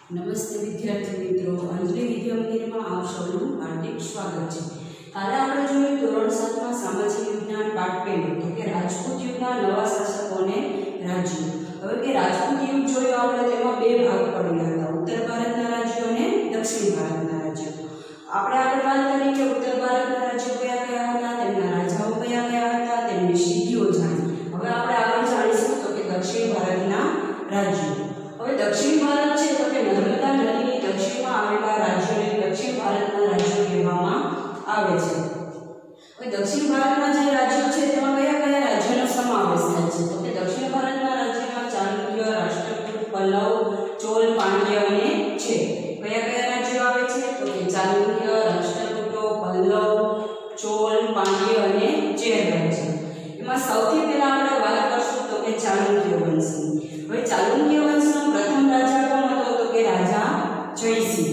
નમસ્તે વિદ્યાર્થી મિત્રો, અંજલિ વિદ્યા મંદિરમાં આપ સૌનું હાર્દિક સ્વાગત છે। કાલે આપણે જોયું ધોરણ 7 માં સામાજિક વિજ્ઞાન પાઠ 2 તો કે રાજપૂત યુગના નવા શાસકોને રાજ્યો। હવે કે રાજપૂત યુગ જોયો આપણે, તેમાં બે ભાગ પડેલા હતા, ઉત્તર ભારતના રાજ્યો અને દક્ષિણ ભારતના રાજ્યો। આપણે આગળ વાત કરી કે ઉત્તર ભારતના રાજ્યો કયા કયા હતા, તેમના રાજાઓ કયા કયા હતા, તેમની સિદ્ધિઓ જાણી। હવે આપણે આગળ જાણીશું તો કે દક્ષિણ ભારતના રાજ્યો। હવે દક્ષિણ ભારત છે તો કે નર્મદા નદીની દક્ષિણમાં આવેલા રાજ્યોને દક્ષિણ ભારતના રાજ્યો કહેવામાં આવે છે। હવે દક્ષિણ ભારતના જે રાજ્યો છે તેમાં કયા કયા રાજ્યોનો સમાવેશ થાય છે તો કે દક્ષિણ ભારતના રાજ્યોમાં ચાલુક્ય, રાષ્ટ્રકૂટ, પલ્લવ, ચોલ, પાંડ્ય અને છે। કયા કયા રાજ્યો આવે છે તો કે ચાલુક્ય, રાષ્ટ્રકૂટો, પલ્લવ, ચોલ, પાંડ્ય અને ચેર રાજ્ય। એમાં સૌથી પહેલા આપણે વાત કરશું તો કે ચાલુક્ય વંશની। હવે ચાલુક્ય વંશનો પ્રથમ રાજા કોણ હતો તો કે રાજા જયસિંહ।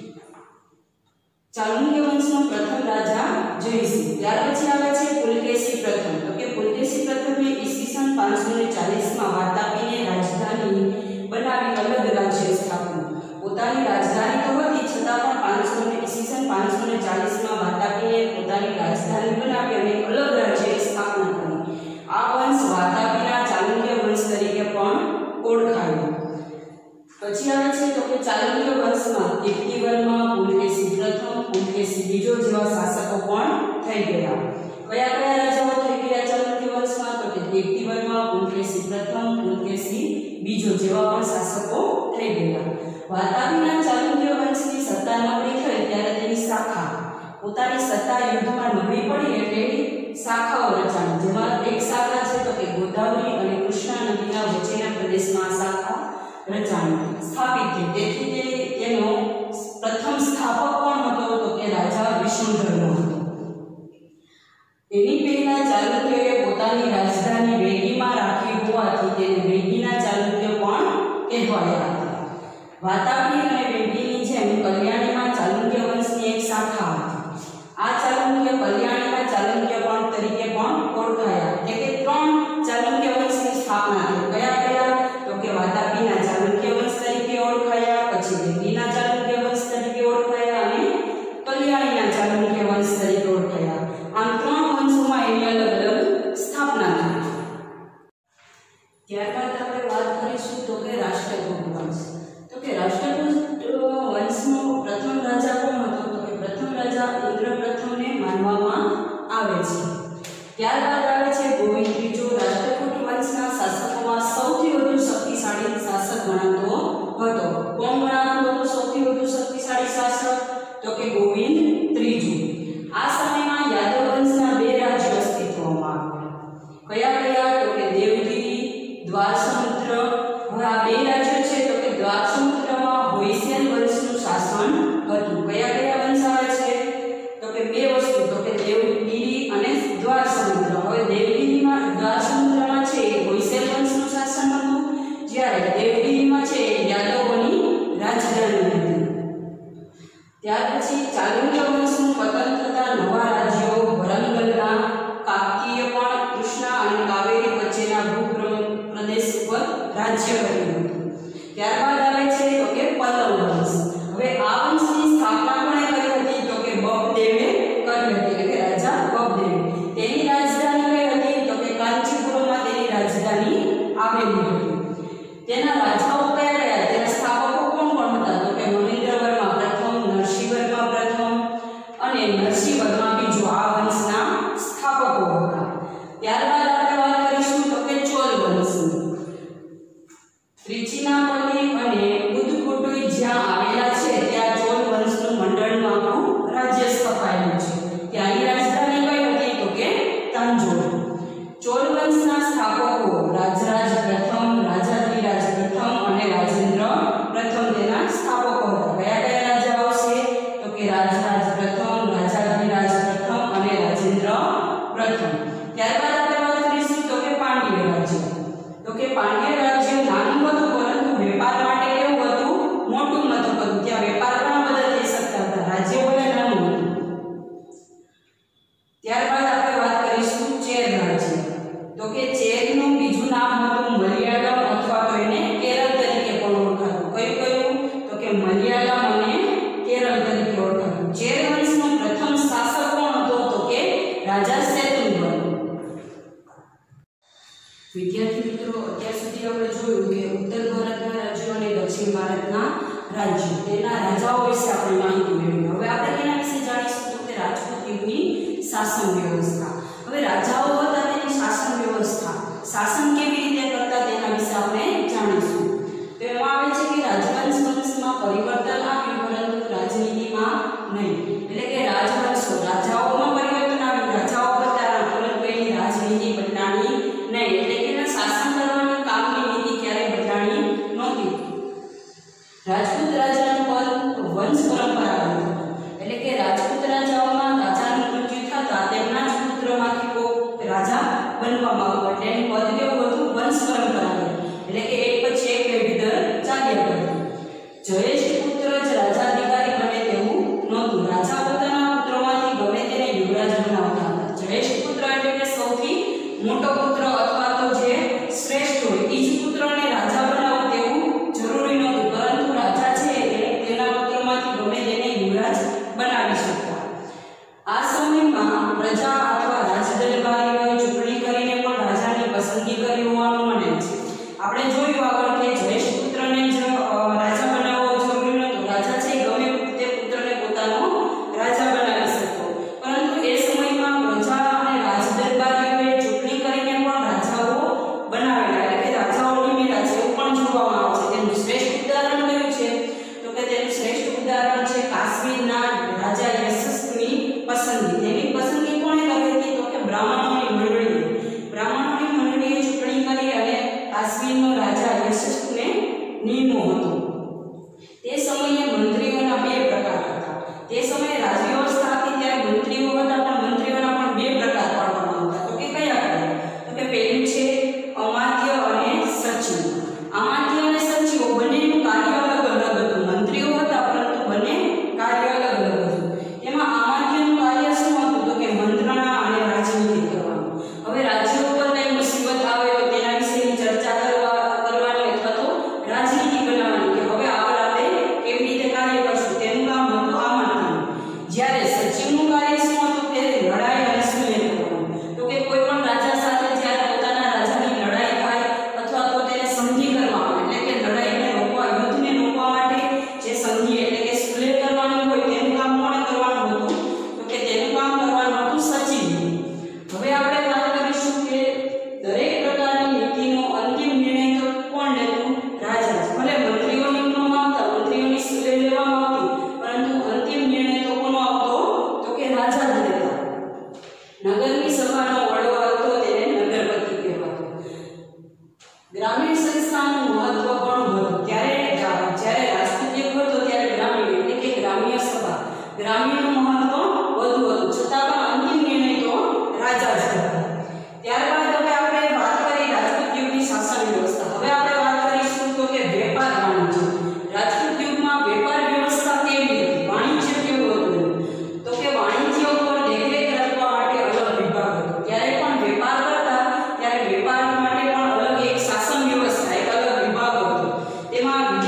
ચાલુક્ય વંશનો પ્રથમ રાજા જયસિંહ। ત્યાર પછી આવે છે પુલકેશી પ્રથમ। તો કે પુલકેશી પ્રથમે ઈસવીસન 540 માં વાતાપીને રાજધાની બનાવી અલગ રાજ્ય સ્થાપ્યું। પોતાની રાજધાની તો હતી છતાં પણ ઈસવીસન 540 માં વાતાપીને પોતાની રાજધાની બનાવી અને અલગ રાજ્યની સ્થાપના કરી। આ વંશ વાતાપીના ચાલુક્ય વંશ તરીકે પણ ઓળખાયો। પછી આવે છે તો કે ચાલુક્ય વંશમાં કીર્તિવર્મા, પુલકેશી પ્રથમ, પુલકેશી બીજો જેવા શાસકો પણ થઈ ગયા। કયા કયા રાજાઓ થઈ ગયા ચાલુક્ય વંશમાં તો કે કીર્તિવર્મા, પુલકેશી પ્રથમ, પુલકેશી બીજો જેવા પણ શાસકો થઈ ગયા। વાતાપીના ચાલુક્ય વંશની સત્તા નબળી થઈ ત્યારે તેની શાખા પોતાની સત્તા યુદ્ધમાં નબળી પડી એટલે શાખાઓ રચાણી, જેમાં એક શાખા છે તો કે ગોદાવરી અને કૃષ્ણા નદીના વચ્ચેના પ્રદેશમાં શાખા રચાણી સ્થાપિત થઈ। તેથી તેનો પ્રથમ સ્થાપક કોણ હતો તો કે રાજા વિષ્ણુધર્મ હતો। એની પહેલા ચાલુક્યએ પોતાની રાજધાની વેગીમાં રાખી હોવાથી તેને વેગીના ચાલુક્ય પણ કહેવાયા હતા। વાતાપી અને વેગીની જેમ કલ્યાણીમાં ચાલુક્ય વંશની એક શાખા હતી। આ ચાલુક્ય કલ્યાણીના ચાલુક્ય પણ તરીકે પણ ઓળખાયા। એટલે કે ત્રણ ચાલુક્ય વંશની સ્થાપના થઈ। કયા કયા તો કે વાતાપીના ચાલુક્ય વંશ તરીકે ઓળખાયા, પછી વેગીના ચાલુક્ય વંશ તરીકે ઓળખાયા અને કલ્યાણીના ચાલુક્ય વંશ તરીકે ઓળખાયા। આમ ત્રણ વંશોમાં એની અલગ અલગ સ્થાપના થઈ। ત્યારબાદ આપણે વાત કરીશું તો કે રાષ્ટ્રકૂટ વંશ। તો કે રાષ્ટ્રકૂટ વંશનો પ્રથમ રાજા કોણ હતો તો કે પ્રથમ રાજા ઇન્દ્ર પ્રથમને માનવામાં આવે છે। ત્યારબાદ આવે છે ગોવિંદ ત્રીજો। રાષ્ટ્રકૂટ વંશના શાસકોમાં સૌથી વધુ શક્તિશાળી શાસક ગણાતો હતો। કોણ ગણાતો હતો સૌથી વધુ શક્તિશાળી શાસક તો કે ગોવિંદ ત્રીજો। આ સમયમાં યાદવ વંશના બે રાજ્યો અસ્તિત્વમાં આવ્યા। કયા કયા તો કે દેવગીરી, દ્વારસમુદ્ર। હવે આ બે રાજ્યો છે તો કે દ્વારસમુદ્રમાં હોયસેલ વંશનું શાસન હતું। કયા કયા વંશ આવે છે તો કે બે વસ્તુ તો કે દેવગીરી અને દ્વારસમુદ્ર। હવે દેવગીરીમાં દ્વારસમુદ્રમાં છે હોયસેલ વંશનું શાસન હતું, જ્યારે દેવગીરીમાં છે યાદવોની રાજધાની હતી। ત્યાર પછી ચાલુક્ય વંશનું પતન થતા નવા રાજ્યો વરંગલના, કાકતીય પણ કૃષ્ણા અને કાવેરી વચ્ચેના ભૂપ્રદેશ ઉપર રાજ્ય કર્યું હતું। ત્યારબાદ આવે છે તો કે પલ્લવ વંશ। હવે આ વંશની સ્થાપના કોણે કરી હતી તો કે બબદેવે કરી હતી, એટલે કે રાજા બબદેવ। તેની રાજધાની કઈ હતી તો કે કાંચીપુરમમાં તેની રાજધાની આવેલી હતી। તેના રાજાઓ કયા કયા, તેના સ્થાપકો કોણ કોણ હતા તો કે મહેન્દ્રવર્મા પ્રથમ, નરસિંહવર્મા પ્રથમ અને નરસિંહવર્મા બીજો આ વંશના સ્થાપકો હતા। ત્યારબાદ આપણે વાત કરીશું તો કે ચોલ વંશની। ત્રિચિનાપલ્લી અને ઉદકોટઈ જ્યાં આવેલા છે ત્યાં ચોલ વંશનું મંડળનું આખું રાજ્ય સ્થપાયેલું છે। ત્યાંની રાજધાની કઈ હતી તો કે તાંજોર। ચોલ વંશના સ્થાપકો રાજરાજ પ્રથમ, રાજાધિરાજ પ્રથમ અને રાજેન્દ્ર પ્રથમ તેના સ્થાપકો હતા। કયા કયા રાજા આવશે તો કે રાજરાજ પ્રથમ, રાજાધિરાજ પ્રથમ અને રાજેન્દ્ર પ્રથમ। ત્યારબાદ આપણે વાત કરીશું તો કે પાંડ્ય રાજ્ય। તો કે પાંડ્ય રાજ્ય નાનું હતું પરંતુ વેપાર માટે કેવું હતું, મોટું મથક હતું। ત્યાં વેપાર ઘણા બધા થઈ શકતા હતા, રાજ્ય ભલે નાનું હતું। ત્યારબાદ આપણે વાત કરીશું ચેર રાજ્ય। તો કે ચેરનું બીજું નામ હતું મલયાલમ અથવા તો એને કેરળ તરીકે પણ ઓળખાતું। કયું કયું વિદ્યાર્થી મિત્રો, અત્યાર સુધી આપણે જોયું કે ઉત્તર ભારતના રાજ્યો અને દક્ષિણ ભારતના રાજ્યો તેના રાજાઓ વિશે આપણે માહિતી મેળવી. હવે આપણે તેના વિશે જાણીશું તો કે રાજપૂત યુગની શાસન વ્યવસ્થા. હવે રાજાઓ હતા તેની શાસન વ્યવસ્થા, શાસન કેવી રીતે કરતા તેના વિશે આપણે જાણીશું. તો એમાં આવે છે કે રાજવંશ વંશમાં પરિવર્તન આવ્યું પરંતુ રાજનીતિમાં નહીં. એટલે કે રાજવંશો, રાજાઓમાં પરિવર્તન આવ્યું, રાજાઓ બદલાયા પરંતુ એની રાજનીતિ બદલાણી નહીં. એટલે કે એના શાસન કરવાની કામની નીતિ ક્યારેય બદલાણી નહોતી. રાજપૂત રાજાનું પદ વંશ પરંપરાગત હતું. એટલે કે રાજપૂત રાજાઓમાં રાજાનું મૃત્યુ થતા તેમના જ પુત્રમાંથી કોઈ રાજા બનવામાં આવ્યો. એટલે એનું પદ કેવું હતું? વંશ પરંપરાગત. એટલે કે એક પછી એક પેઢી દર ચાલ્યા કરતી. જયેષ્ઠ પુત્ર જ રાજાધિકારી બને તેવું નહોતું. રાજા પોતાના પુત્રોમાંથી ગમે તેને યુવરાજ બનાવતા હતા. જયેષ્ઠ પુત્ર એટલે કે સૌથી મોટો પુત્ર અથવા તો જે શ્રેષ્ઠ હોય એ જ પુત્રને રાજા બનાવવું તેવું જરૂરી નહોતું, પરંતુ રાજા છે તેના પુત્રમાંથી ગમે તેને યુવરાજ બનાવી શકતા. આ સમયમાં પ્રજા અથવા રાજદરબારીઓએ ચૂંટણી કરીને પણ રાજાની પસંદગી કરી હોવાનું મને છે. આપણે જોયું આગળ કે જયેષ્ઠ પુત્રને જ રાજા બનાવવો જરૂરી નહોતું. રાજા છે ગમે તે પુત્રને પોતાનો રાજા બનાવી શકતો, પરંતુ એ સમયમાં પ્રજા અને રાજદરબારીઓએ ચૂંટણી કરીને પણ રાજાઓ બનાવેલા. એટલે કે રાજાઓ નિમેલા છે એવું પણ જોવામાં આવે છે. તેનું શ્રેષ્ઠ ઉદાહરણ કયું છે તો કે તેનું શ્રેષ્ઠ ઉદાહરણ છે કાશ્મીરના રાજા યશસ્વીની પસંદગી. તેની પસંદગી કોણે કરી હતી તો કે બ્રાહ્મણોની મંડળીએ. બ્રાહ્મણોની મંડળીએ ચૂંટણી કરી અને કાશ્મીરનો રાજા યશસ્વીને નિમ્યો હતો. તે સમયે મંત્રીઓના બે પ્રકાર હતા. તે સમયે રાજવ્યવસ્થા હતી ત્યારે મંત્રીઓ હતા, પણ મંત્રીઓના પણ બે પ્રકાર પાડવામાં આવતા. તો કે કયા કયા? તો કે પહેલું છે અમાત્ય અને સચિવ. અમાત્ય અને સચિવો બંનેનું કાર્ય અલગ અલગ હતું. મંત્રીઓ હતા પરંતુ બંને કાર્ય અલગ અલગ હતું. તેમાં અમાત્યનું કાર્ય શું હતું તો કે મંત્રણા અને રાજનીતિ કરવાનું. હવે રાજ્યો પર કઈ મુસીબત આવે તો તેના વિશેની ચર્ચા કરવાની અથવા તો રાજનીતિ બનાવવાની કે હવે આગળ આપણે કેવી રીતે કાર્ય કરશું તેનું કામ હતું અમાત્યનું. જ્યારે સચિવનું કાર્ય શું હતું તે લડાઈ અને સુલેહ કરવાનું. તો કે કોઈ પણ રાજા સાથે જ્યારે પોતાના રાજાની લડાઈ થાય અથવા તો તેને સંધિ કરવા આવે, એટલે કે લડાઈને રોકવા, યુદ્ધને રોકવા માટે જે સંધિ એટલે કે સુલેહ કરવાની હોય તેનું કામ કોણે કરવાનું હતું તો કે તેનું કામ કરવાનું હતું સચિવનું. હવે આપણે વાત કરીશું કે દરેક પ્રકારની નીતિનો અંતિમ નિર્ણય તો કોણ લેતું? રાજા. ભલે મંત્રીઓ નિમવામાં આવતા, મંત્રીઓની સુલેહ લેવામાં આવતી, પરંતુ અંતિમ નિર્ણય તો કોનો આવતો તો કે રાજા જ લેતા. નગરની સભાનો વડો હતો તેને નગરપતિ કહેવાતો. ગ્રામીણ સંસ્થાનું મહત્વ ઘણું હતું. જ્યારે રાજપૂત યુગ હતો ત્યારે ગ્રામીણ એટલે કે ગ્રામ્ય સભા, ગ્રામીણનું મહત્વ વધુ હતું. છતાં પણ અંતિમ નિર્ણય તો રાજા જ હતા. ત્યારબાદ હવે આપણે વાત કરી રાજપૂત યુગની શાસન વ્યવસ્થા. હવે આપણે વાત કરીશું તો કે વેપાર વાણિજ્ય. રાજપૂત યુગમાં વેપાર વ્યવસ્થા કેવી હતી? વાણિજ્ય કેવું હતું? તો કે વાણિજ્ય ઉપર દેખરેખ રાખવા માટે અલગ વિભાગ હતો. ત્યારે પણ વેપાર કરતા ત્યારે વેપાર માટે પણ અલગ એક શાસન વ્યવસ્થા, એક અલગ વિભાગ હતો. તેમાં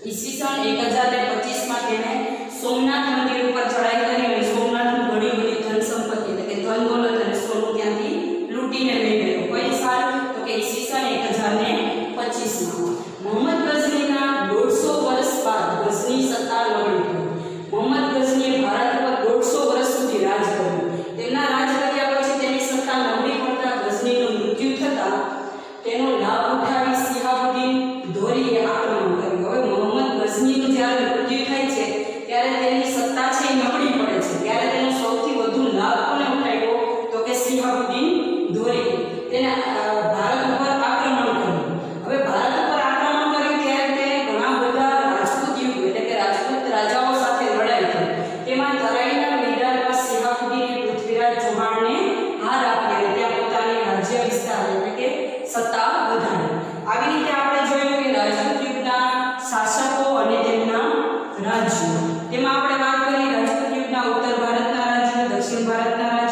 ઈસવીસન 1025 માં તેને સોમનાથ મંદિર ઉપર ચડાઈ કરી અને સોમનાથનું ઘણી બધી ધન સંપત્તિ એટલે કે ધન દોલત અને સોનું ત્યાંથી લૂંટીને લઈ ગયો. કઈ સાલ? તો કે ઈસવીસન 1025 માં. મોહમ્મદ ગઝનીના 150 વર્ષ બાદ ગઝની સત્તા નબળી પડી. મોહમ્મદ ગઝનીએ ભારત પર 150 વર્ષ સુધી રાજ કર્યું. તેમના રાજ કર્યા પછી તેની સત્તા નબળી પડતા ગઝનીનું મૃત્યુ થતા તેનો લાભ ઉઠાવી શિહાબુદ્દીન ધોરીએ આક્રમણ કર્યું. હવે મોહમ્મદ ગઝનીનું જ્યારે મૃત્યુ થાય છે ત્યારે તેની સત્તા છે નબળી પડે છે. ત્યારે તેનો સૌથી વધુ લાભ કોને ઉઠાવ્યો? તો કે શિહાબુદ્દીન ધોરી. તેને ભારત ઉપર આક્રમણ કર્યું. હવે ભારત ઉપર આક્રમણ કર્યું ત્યારે તેને ઘણા બધા રાજપૂત યુદ્ધ એટલે કે રાજપૂત રાજાઓ સાથે લડાઈ થઈ. તેમાં તરાઈના મેદાનમાં શિહાબુદ્દીને પૃથ્વીરાજ ચૌહાણને હાર આપી અને ત્યાં પોતાની રાજ્ય વિસ્તાર એટલે કે સત્તા વધારી. આવી રીતે આપણે જોયું કે રાજપૂત યુગના શાસકો અને તેમના રાજ્યો. તેમાં આપણે વાત કરી રાજપૂત યુગના ઉત્તર ભારતના રાજ્યો, દક્ષિણ ભારતના રાજ્યો